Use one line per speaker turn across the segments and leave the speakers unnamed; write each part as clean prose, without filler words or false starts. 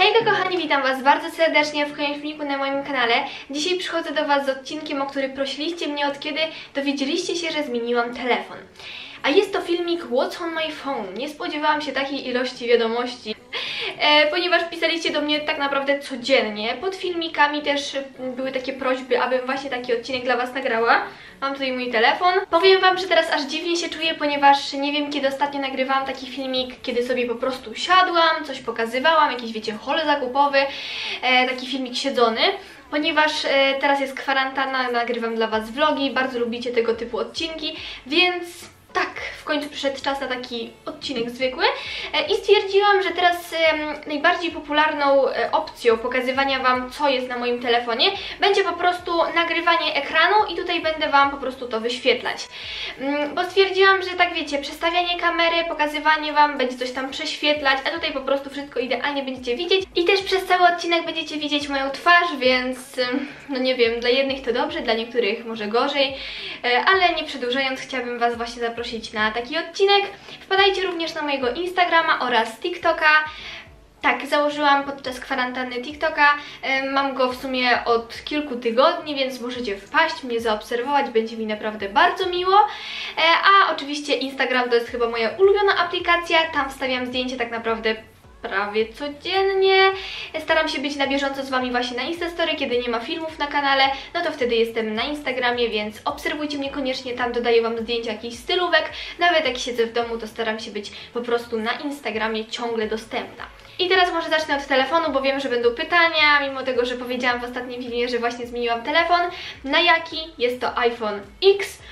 Hejka kochani, witam was bardzo serdecznie w kolejnym filmiku na moim kanale. Dzisiaj przychodzę do was z odcinkiem, o który prosiliście mnie od kiedy dowiedzieliście się, że zmieniłam telefon. A jest to filmik What's on my phone. Nie spodziewałam się takiej ilości wiadomości, ponieważ pisaliście do mnie tak naprawdę codziennie. Pod filmikami też były takie prośby, abym właśnie taki odcinek dla was nagrała. Mam tutaj mój telefon. Powiem wam, że teraz aż dziwnie się czuję, ponieważ nie wiem, kiedy ostatnio nagrywałam taki filmik, kiedy sobie po prostu siadłam, coś pokazywałam, jakiś wiecie, haul zakupowy, taki filmik siedzony. Ponieważ teraz jest kwarantanna, nagrywam dla was vlogi, bardzo lubicie tego typu odcinki, więc tak, w końcu przyszedł czas na taki odcinek zwykły i stwierdziłam, że teraz najbardziej popularną opcją pokazywania wam, co jest na moim telefonie, będzie po prostu nagrywanie ekranu i tutaj będę wam po prostu to wyświetlać. Bo stwierdziłam, że tak wiecie, przestawianie kamery, pokazywanie wam, będzie coś tam prześwietlać, a tutaj po prostu wszystko idealnie będziecie widzieć i też przez cały odcinek będziecie widzieć moją twarz, więc no nie wiem, dla jednych to dobrze, dla niektórych może gorzej, ale nie przedłużając, chciałabym was właśnie zaprosić na taki odcinek. Wpadajcie również na mojego Instagrama oraz TikToka. Tak, założyłam podczas kwarantanny TikToka, mam go w sumie od kilku tygodni, więc możecie wpaść, mnie zaobserwować, będzie mi naprawdę bardzo miło. A oczywiście Instagram to jest chyba moja ulubiona aplikacja, tam wstawiam zdjęcie tak naprawdę prawie codziennie. Staram się być na bieżąco z wami właśnie na Instastory, kiedy nie ma filmów na kanale, no to wtedy jestem na Instagramie, więc obserwujcie mnie koniecznie, tam dodaję wam zdjęcia jakichś stylówek. Nawet jak siedzę w domu, to staram się być po prostu na Instagramie ciągle dostępna. I teraz może zacznę od telefonu, bo wiem, że będą pytania, mimo tego, że powiedziałam w ostatnim filmie, że właśnie zmieniłam telefon. Na jaki? Jest to iPhone X.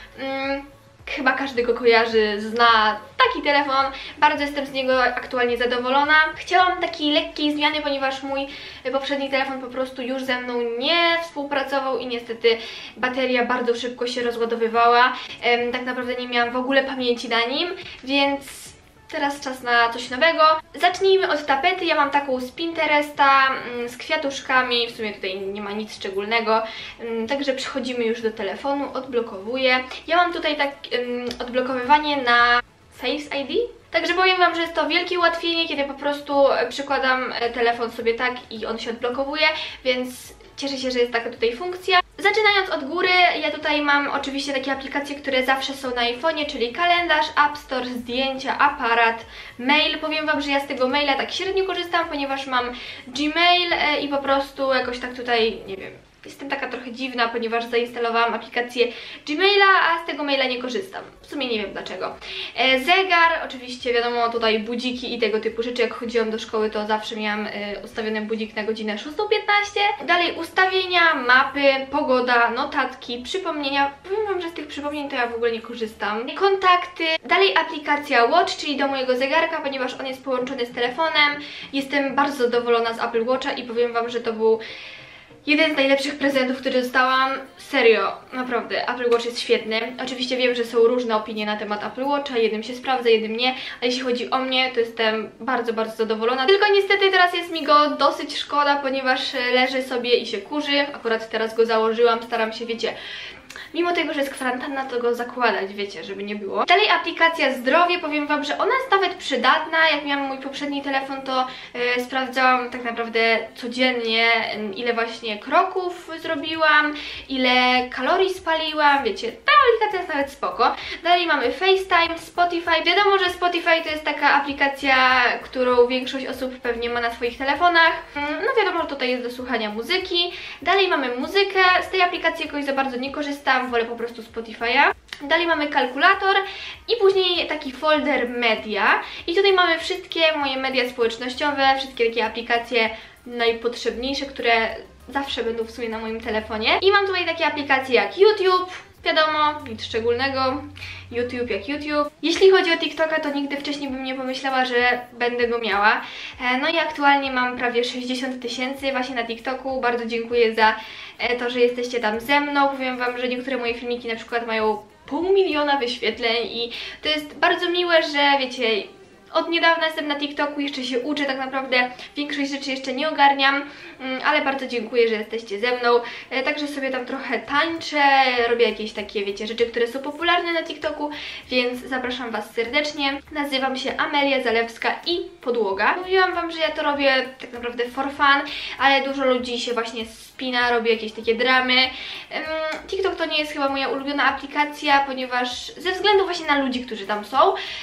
Chyba każdy go kojarzy, zna taki telefon, bardzo jestem z niego aktualnie zadowolona. Chciałam takiej lekkiej zmiany, ponieważ mój poprzedni telefon po prostu już ze mną nie współpracował i niestety bateria bardzo szybko się rozładowywała. Tak naprawdę nie miałam w ogóle pamięci na nim, więc teraz czas na coś nowego. Zacznijmy od tapety. Ja mam taką z Pinteresta, z kwiatuszkami, w sumie tutaj nie ma nic szczególnego, także przechodzimy już do telefonu, odblokowuję. Ja mam tutaj tak odblokowywanie na Face ID. Także powiem wam, że jest to wielkie ułatwienie, kiedy po prostu przykładam telefon sobie tak i on się odblokowuje, więc cieszę się, że jest taka tutaj funkcja. Zaczynając od góry, ja tutaj mam oczywiście takie aplikacje, które zawsze są na iPhone'ie, czyli kalendarz, App Store, zdjęcia, aparat, mail. Powiem wam, że ja z tego maila tak średnio korzystam, ponieważ mam Gmail i po prostu jakoś tak tutaj, nie wiem, jestem taka trochę dziwna, ponieważ zainstalowałam aplikację Gmaila, a z tego maila nie korzystam. W sumie nie wiem dlaczego. Zegar, oczywiście wiadomo, tutaj budziki i tego typu rzeczy. Jak chodziłam do szkoły, to zawsze miałam ustawiony budzik na godzinę 6:15. Dalej ustawienia, mapy, pogoda, notatki, przypomnienia. Powiem wam, że z tych przypomnień to ja w ogóle nie korzystam. Kontakty. Dalej aplikacja Watch, czyli do mojego zegarka, ponieważ on jest połączony z telefonem. Jestem bardzo zadowolona z Apple Watcha i powiem wam, że to był jeden z najlepszych prezentów, który dostałam. Serio, naprawdę, Apple Watch jest świetny. Oczywiście wiem, że są różne opinie na temat Apple Watcha, jednym się sprawdza, jednym nie, ale jeśli chodzi o mnie, to jestem bardzo, bardzo zadowolona. Tylko niestety teraz jest mi go dosyć szkoda, ponieważ leży sobie i się kurzy. Akurat teraz go założyłam, staram się, wiecie, mimo tego, że jest kwarantanna, to go zakładać, wiecie, żeby nie było. Dalej aplikacja Zdrowie, powiem wam, że ona jest nawet przydatna. Jak miałam mój poprzedni telefon, to sprawdzałam tak naprawdę codziennie, ile właśnie kroków zrobiłam, ile kalorii spaliłam, wiecie, ta aplikacja jest nawet spoko. Dalej mamy FaceTime, Spotify. Wiadomo, że Spotify to jest taka aplikacja, którą większość osób pewnie ma na swoich telefonach. No wiadomo, że tutaj jest do słuchania muzyki. Dalej mamy muzykę, z tej aplikacji jakoś za bardzo nie korzystam, wolę po prostu Spotify'a. Dalej mamy kalkulator i później taki folder media i tutaj mamy wszystkie moje media społecznościowe, wszystkie takie aplikacje najpotrzebniejsze, które zawsze będą w sumie na moim telefonie. I mam tutaj takie aplikacje jak YouTube, wiadomo, nic szczególnego, YouTube jak YouTube. Jeśli chodzi o TikToka, to nigdy wcześniej bym nie pomyślała, że będę go miała. No i aktualnie mam prawie 60 000 właśnie na TikToku. Bardzo dziękuję za to, że jesteście tam ze mną. Powiem wam, że niektóre moje filmiki na przykład mają 500 000 wyświetleń i to jest bardzo miłe, że wiecie, od niedawna jestem na TikToku, jeszcze się uczę, tak naprawdę większość rzeczy jeszcze nie ogarniam, ale bardzo dziękuję, że jesteście ze mną. Także sobie tam trochę tańczę, robię jakieś takie, wiecie, rzeczy, które są popularne na TikToku, więc zapraszam Was serdecznie. Nazywam się Amelia Zalewska i Podłoga. Mówiłam Wam, że ja to robię tak naprawdę for fun, ale dużo ludzi się właśnie spina, robi jakieś takie dramy. TikTok to nie jest chyba moja ulubiona aplikacja, ponieważ ze względu właśnie na ludzi, którzy tam są,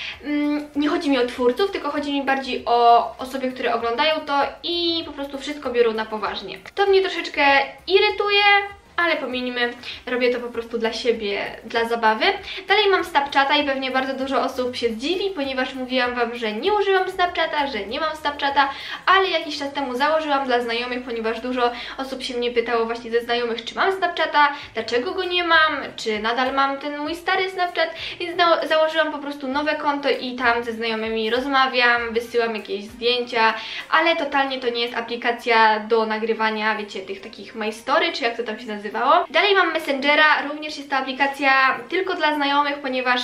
nie chodzi mi o twórców, tylko chodzi mi bardziej o osoby, które oglądają to i po prostu wszystko biorą na poważnie. To mnie troszeczkę irytuje, ale pominijmy, robię to po prostu dla siebie, dla zabawy. Dalej mam Snapchata i pewnie bardzo dużo osób się zdziwi, ponieważ mówiłam Wam, że nie używam Snapchata, że nie mam Snapchata, ale jakiś czas temu założyłam dla znajomych, ponieważ dużo osób się mnie pytało właśnie ze znajomych, czy mam Snapchata, dlaczego go nie mam, czy nadal mam ten mój stary Snapchat, więc założyłam po prostu nowe konto i tam ze znajomymi rozmawiam, wysyłam jakieś zdjęcia, ale totalnie to nie jest aplikacja do nagrywania, wiecie, tych takich My Story, czy jak to tam się nazywa. Dalej mam Messengera, również jest to aplikacja tylko dla znajomych, ponieważ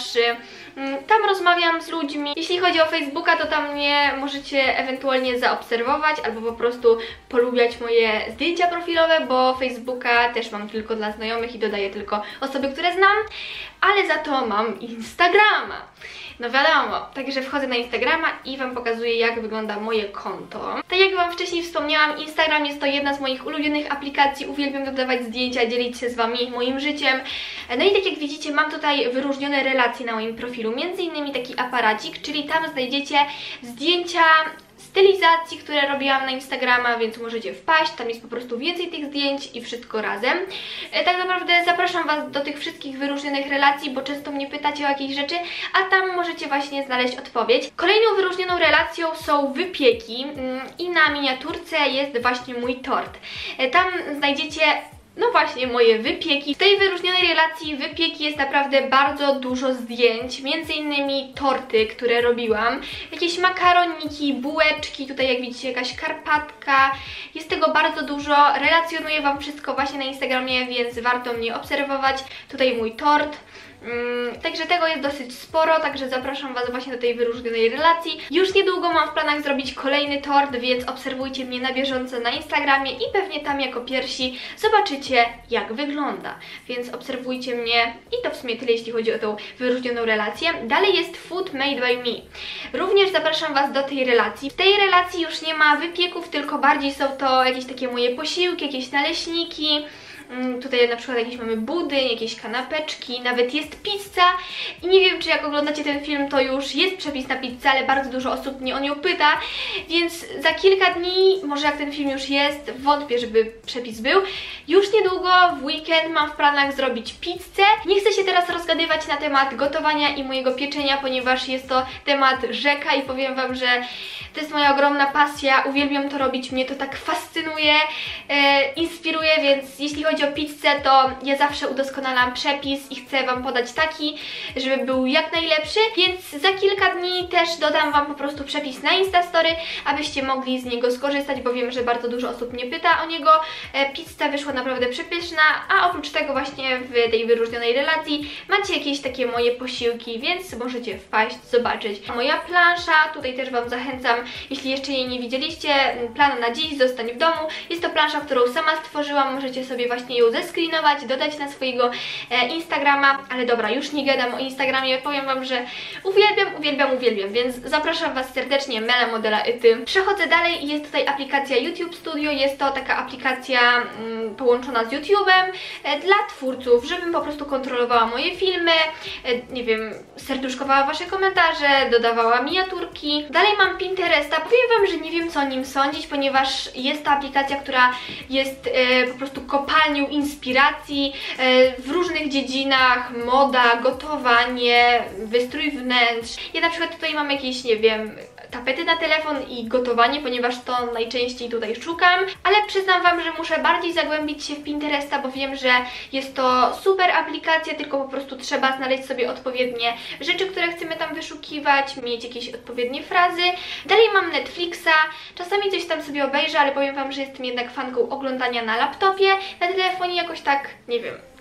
tam rozmawiam z ludźmi. Jeśli chodzi o Facebooka, to tam mnie możecie ewentualnie zaobserwować albo po prostu polubiać moje zdjęcia profilowe, bo Facebooka też mam tylko dla znajomych i dodaję tylko osoby, które znam, ale za to mam Instagrama. No wiadomo, także wchodzę na Instagrama i Wam pokazuję, jak wygląda moje konto. Tak jak Wam wcześniej wspomniałam, Instagram jest to jedna z moich ulubionych aplikacji, uwielbiam dodawać zdjęcia, dzielić się z Wami moim życiem. No i tak jak widzicie, mam tutaj wyróżnione relacje na moim profilu, między innymi taki aparacik, czyli tam znajdziecie zdjęcia stylizacji, które robiłam na Instagrama, więc możecie wpaść, tam jest po prostu więcej tych zdjęć i wszystko razem. Tak naprawdę zapraszam Was do tych wszystkich wyróżnionych relacji, bo często mnie pytacie o jakieś rzeczy, a tam możecie właśnie znaleźć odpowiedź. Kolejną wyróżnioną relacją są wypieki i na miniaturce jest właśnie mój tort. Tam znajdziecie no właśnie, moje wypieki. W tej wyróżnionej relacji wypieki jest naprawdę bardzo dużo zdjęć, między innymi torty, które robiłam, jakieś makaroniki, bułeczki, tutaj jak widzicie jakaś karpatka, jest tego bardzo dużo, relacjonuję Wam wszystko właśnie na Instagramie, więc warto mnie obserwować. Tutaj mój tort. Także tego jest dosyć sporo, także zapraszam Was właśnie do tej wyróżnionej relacji. Już niedługo mam w planach zrobić kolejny tort, więc obserwujcie mnie na bieżąco na Instagramie i pewnie tam jako pierwsi zobaczycie, jak wygląda. Więc obserwujcie mnie i to w sumie tyle, jeśli chodzi o tą wyróżnioną relację. Dalej jest Food Made by Me. Również zapraszam Was do tej relacji. W tej relacji już nie ma wypieków, tylko bardziej są to jakieś takie moje posiłki, jakieś naleśniki. Tutaj na przykład jakieś mamy budyń, jakieś kanapeczki, nawet jest pizza i nie wiem, czy jak oglądacie ten film, to już jest przepis na pizzę, ale bardzo dużo osób mnie o nią pyta, więc za kilka dni, może jak ten film już jest, wątpię, żeby przepis był, już niedługo w weekend mam w planach zrobić pizzę. Nie chcę się teraz rozgadywać na temat gotowania i mojego pieczenia, ponieważ jest to temat rzeka i powiem Wam, że to jest moja ogromna pasja, uwielbiam to robić, mnie to tak fascynuje, inspiruje, więc jeśli chodzi o pizzę, to ja zawsze udoskonalam przepis i chcę Wam podać taki, żeby był jak najlepszy, więc za kilka dni też dodam Wam po prostu przepis na Instastory, abyście mogli z niego skorzystać, bo wiem, że bardzo dużo osób mnie pyta o niego. Pizza wyszła naprawdę przepyszna, a oprócz tego właśnie w tej wyróżnionej relacji macie jakieś takie moje posiłki, więc możecie wpaść, zobaczyć. Moja plansza, tutaj też Wam zachęcam, jeśli jeszcze jej nie widzieliście, plan na dziś, zostań w domu. Jest to plansza, którą sama stworzyłam, możecie sobie właśnie ją zescreenować, dodać na swojego Instagrama, ale dobra, już nie gadam o Instagramie, powiem Wam, że uwielbiam, więc zapraszam Was serdecznie, Mela Modela Ity. Przechodzę dalej i jest tutaj aplikacja YouTube Studio, jest to taka aplikacja połączona z YouTube'em dla twórców, żebym po prostu kontrolowała moje filmy, nie wiem, serduszkowała Wasze komentarze, dodawała miniaturki. Dalej mam Pinteresta, powiem Wam, że nie wiem, co o nim sądzić, ponieważ jest to aplikacja, która jest po prostu kopalnią inspiracji w różnych dziedzinach, moda, gotowanie, wystrój wnętrz. Ja na przykład tutaj mam jakieś, nie wiem, tapety na telefon i gotowanie, ponieważ to najczęściej tutaj szukam, ale przyznam Wam, że muszę bardziej zagłębić się w Pinteresta, bo wiem, że jest to super aplikacja, tylko po prostu trzeba znaleźć sobie odpowiednie rzeczy, które chcemy tam wyszukiwać, mieć jakieś odpowiednie frazy. Dalej mam Netflixa, czasami coś tam sobie obejrzę, ale powiem Wam, że jestem jednak fanką oglądania na laptopie, na telefonie jakoś tak, nie wiem,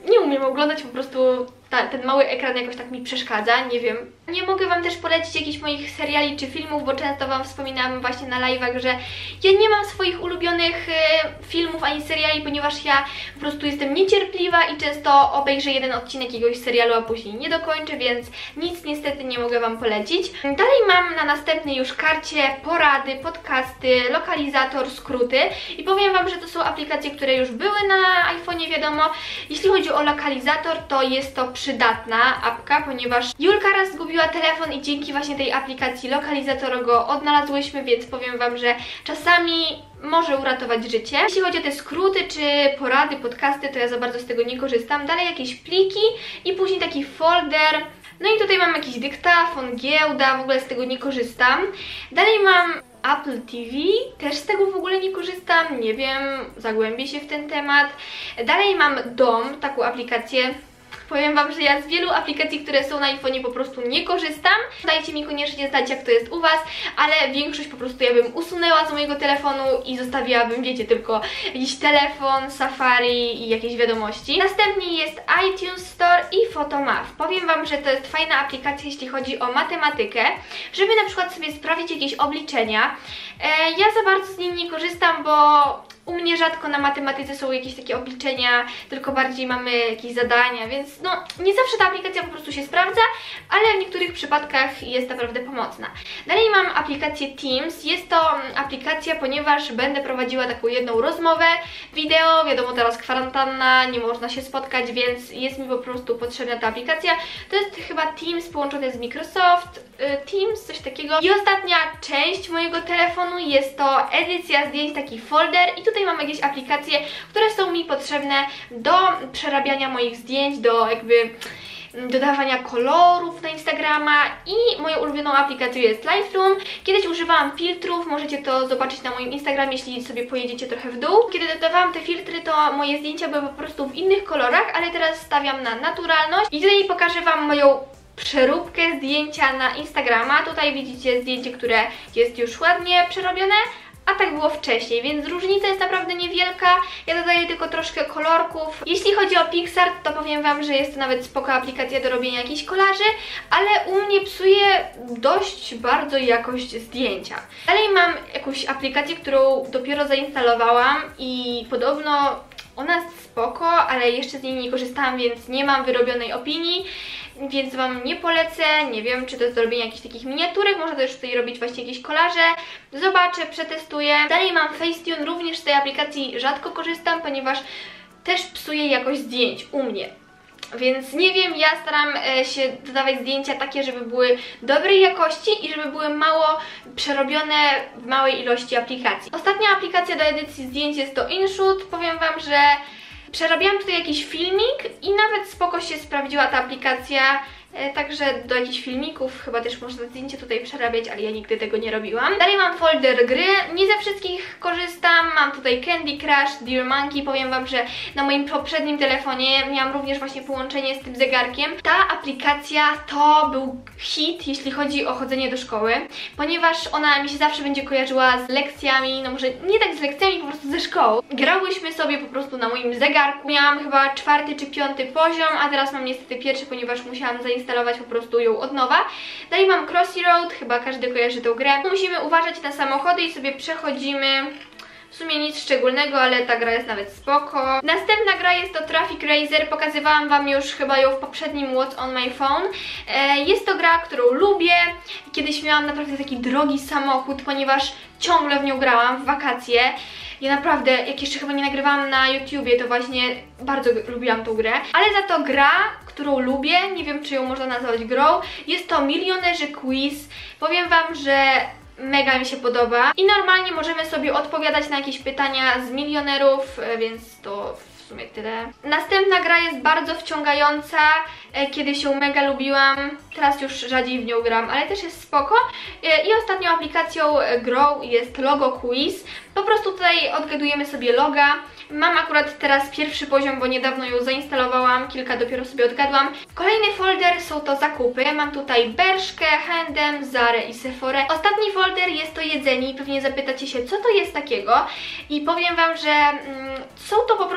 nie umiem oglądać, po prostu ten mały ekran jakoś tak mi przeszkadza, nie wiem. Nie mogę Wam też polecić jakichś moich seriali czy filmów, bo często Wam wspominałam właśnie na live'ach, że ja nie mam swoich ulubionych filmów ani seriali, ponieważ ja po prostu jestem niecierpliwa i często obejrzę jeden odcinek jakiegoś serialu, a później nie dokończę, więc nic niestety nie mogę Wam polecić. Dalej mam na następnej już karcie porady, podcasty, lokalizator, skróty i powiem Wam, że to są aplikacje, które już były na iPhone'ie, wiadomo. Jeśli chodzi o lokalizator, to jest to przydatna apka, ponieważ Julka raz zgubiła telefon i dzięki właśnie tej aplikacji lokalizatora go odnalazłyśmy, więc powiem Wam, że czasami może uratować życie. Jeśli chodzi o te skróty czy porady, podcasty, to ja za bardzo z tego nie korzystam. Dalej jakieś pliki i później taki folder. No i tutaj mam jakiś dyktafon, giełda, w ogóle z tego nie korzystam. Dalej mam Apple TV, też z tego w ogóle nie korzystam, nie wiem, zagłębię się w ten temat. Dalej mam Dom, taką aplikację. Powiem Wam, że ja z wielu aplikacji, które są na iPhone'ie, po prostu nie korzystam. Dajcie mi koniecznie znać, jak to jest u Was, ale większość po prostu ja bym usunęła z mojego telefonu i zostawiłabym, wiecie, tylko jakiś telefon, Safari i jakieś wiadomości. Następnie jest iTunes Store i Photomath. Powiem Wam, że to jest fajna aplikacja, jeśli chodzi o matematykę, żeby na przykład sobie sprawdzić jakieś obliczenia. Ja za bardzo z nim nie korzystam, bo u mnie rzadko na matematyce są jakieś takie obliczenia, tylko bardziej mamy jakieś zadania, więc no nie zawsze ta aplikacja po prostu się sprawdza, ale w niektórych przypadkach jest naprawdę pomocna. Dalej mam aplikację Teams. Jest to aplikacja, ponieważ będę prowadziła taką jedną rozmowę wideo. Wiadomo, teraz kwarantanna, nie można się spotkać, więc jest mi po prostu potrzebna ta aplikacja. To jest chyba Teams połączone z Microsoft Teams, coś takiego. I ostatnia część mojego telefonu jest to edycja zdjęć, taki folder i tutaj mam jakieś aplikacje, które są mi potrzebne do przerabiania moich zdjęć, do jakby dodawania kolorów na Instagrama i moją ulubioną aplikacją jest Lightroom. Kiedyś używałam filtrów, możecie to zobaczyć na moim Instagramie, jeśli sobie pojedziecie trochę w dół. Kiedy dodawałam te filtry, to moje zdjęcia były po prostu w innych kolorach, ale teraz stawiam na naturalność i tutaj pokażę Wam moją przeróbkę zdjęcia na Instagrama. Tutaj widzicie zdjęcie, które jest już ładnie przerobione, a tak było wcześniej, więc różnica jest naprawdę niewielka. Ja dodaję tylko troszkę kolorków. Jeśli chodzi o PicsArt, to powiem Wam, że jest to nawet spoko aplikacja do robienia jakichś kolaży, ale u mnie psuje dość bardzo jakość zdjęcia. Dalej mam jakąś aplikację, którą dopiero zainstalowałam i podobno ona jest spoko, ale jeszcze z niej nie korzystałam, więc nie mam wyrobionej opinii, więc Wam nie polecę. Nie wiem, czy to jest do robienia jakichś takich miniaturek, można też tutaj robić właśnie jakieś kolaże. Zobaczę, przetestuję. Dalej mam Facetune, również z tej aplikacji rzadko korzystam, ponieważ też psuje jakość zdjęć u mnie. Więc nie wiem, ja staram się dodawać zdjęcia takie, żeby były dobrej jakości i żeby były mało przerobione w małej ilości aplikacji. Ostatnia aplikacja do edycji zdjęć jest to InShoot. Powiem Wam, że przerabiałam tutaj jakiś filmik i nawet spoko się sprawdziła ta aplikacja. Także do jakichś filmików chyba też można zdjęcie tutaj przerabiać, ale ja nigdy tego nie robiłam. Dalej mam folder gry, nie ze wszystkich korzystam. Mam tutaj Candy Crush, Dear Monkey. Powiem Wam, że na moim poprzednim telefonie miałam również właśnie połączenie z tym zegarkiem. Ta aplikacja to był hit, jeśli chodzi o chodzenie do szkoły, ponieważ ona mi się zawsze będzie kojarzyła z lekcjami, no może nie tak z lekcjami, po prostu ze szkołą. Grałyśmy sobie po prostu na moim zegarku. Miałam chyba 4. czy 5. poziom, a teraz mam niestety 1., ponieważ musiałam zainstalować po prostu ją od nowa. Dalej mam Crossy Road, chyba każdy kojarzy tę grę. Musimy uważać na samochody i sobie przechodzimy. W sumie nic szczególnego, ale ta gra jest nawet spoko. Następna gra jest to Traffic Racer. Pokazywałam Wam już chyba ją w poprzednim What's on my phone. Jest to gra, którą lubię. Kiedyś miałam naprawdę taki drogi samochód, ponieważ ciągle w nią grałam w wakacje. Ja naprawdę, jak jeszcze chyba nie nagrywałam na YouTubie, to właśnie bardzo lubiłam tą grę. Ale za to gra, którą lubię, nie wiem, czy ją można nazwać grą, jest to Milionerzy Quiz. Powiem Wam, że mega mi się podoba i normalnie możemy sobie odpowiadać na jakieś pytania z milionerów, więc to w sumie tyle. Następna gra jest bardzo wciągająca, kiedyś ją mega lubiłam, teraz już rzadziej w nią gram, ale też jest spoko. I ostatnią aplikacją grą jest Logo Quiz. Po prostu tutaj odgadujemy sobie loga. Mam akurat teraz 1. poziom, bo niedawno ją zainstalowałam, kilka dopiero sobie odgadłam. Kolejny folder są to zakupy. Mam tutaj Bershkę, H&M, Zarę i Sephorę. Ostatni folder jest to jedzenie i pewnie zapytacie się, co to jest takiego. I powiem Wam, że są to po prostu aplikacje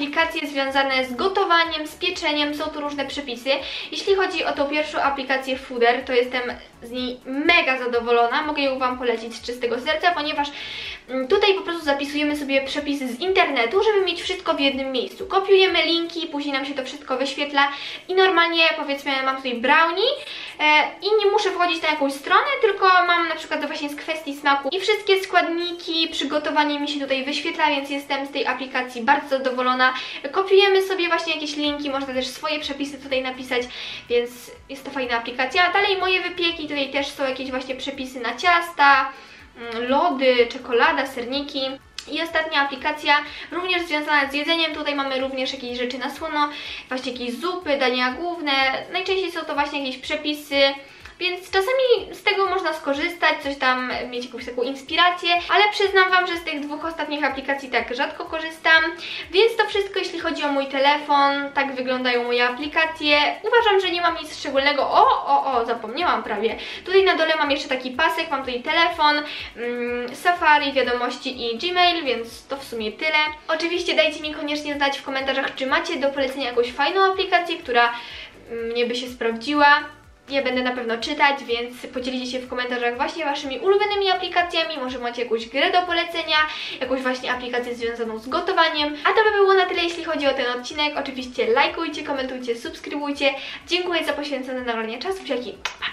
aplikacje związane z gotowaniem, z pieczeniem, są tu różne przepisy. Jeśli chodzi o tą pierwszą aplikację Fooder, to jestem z niej mega zadowolona, mogę ją Wam polecić z czystego serca, ponieważ tutaj po prostu zapisujemy sobie przepisy z internetu, żeby mieć wszystko w jednym miejscu. Kopiujemy linki, później nam się to wszystko wyświetla i normalnie, powiedzmy, mam tutaj brownie i nie muszę wchodzić na jakąś stronę, tylko mam na przykład właśnie z kwestii smaku i wszystkie składniki, przygotowanie mi się tutaj wyświetla, więc jestem z tej aplikacji bardzo zadowolona. Kopiujemy sobie właśnie jakieś linki, można też swoje przepisy tutaj napisać, więc jest to fajna aplikacja. A dalej moje wypieki, tutaj też są jakieś właśnie przepisy na ciasta, lody, czekolada, serniki. I ostatnia aplikacja, również związana z jedzeniem, tutaj mamy również jakieś rzeczy na słono, właśnie jakieś zupy, dania główne, najczęściej są to właśnie jakieś przepisy, więc czasami z tego można skorzystać, coś tam mieć jakąś taką inspirację, ale przyznam Wam, że z tych dwóch ostatnich aplikacji tak rzadko korzystam, więc to wszystko jeśli chodzi o mój telefon, tak wyglądają moje aplikacje. Uważam, że nie mam nic szczególnego. Zapomniałam prawie. Tutaj na dole mam jeszcze taki pasek, mam tutaj telefon, Safari, wiadomości i Gmail, więc to w sumie tyle. Oczywiście dajcie mi koniecznie znać w komentarzach, czy macie do polecenia jakąś fajną aplikację, która mnie by się sprawdziła. Ja będę na pewno czytać, więc podzielicie się w komentarzach właśnie Waszymi ulubionymi aplikacjami, może macie jakąś grę do polecenia, jakąś właśnie aplikację związaną z gotowaniem. A to by było na tyle, jeśli chodzi o ten odcinek. Oczywiście lajkujcie, komentujcie, subskrybujcie. Dziękuję za poświęcone nagranie czasu. Pa!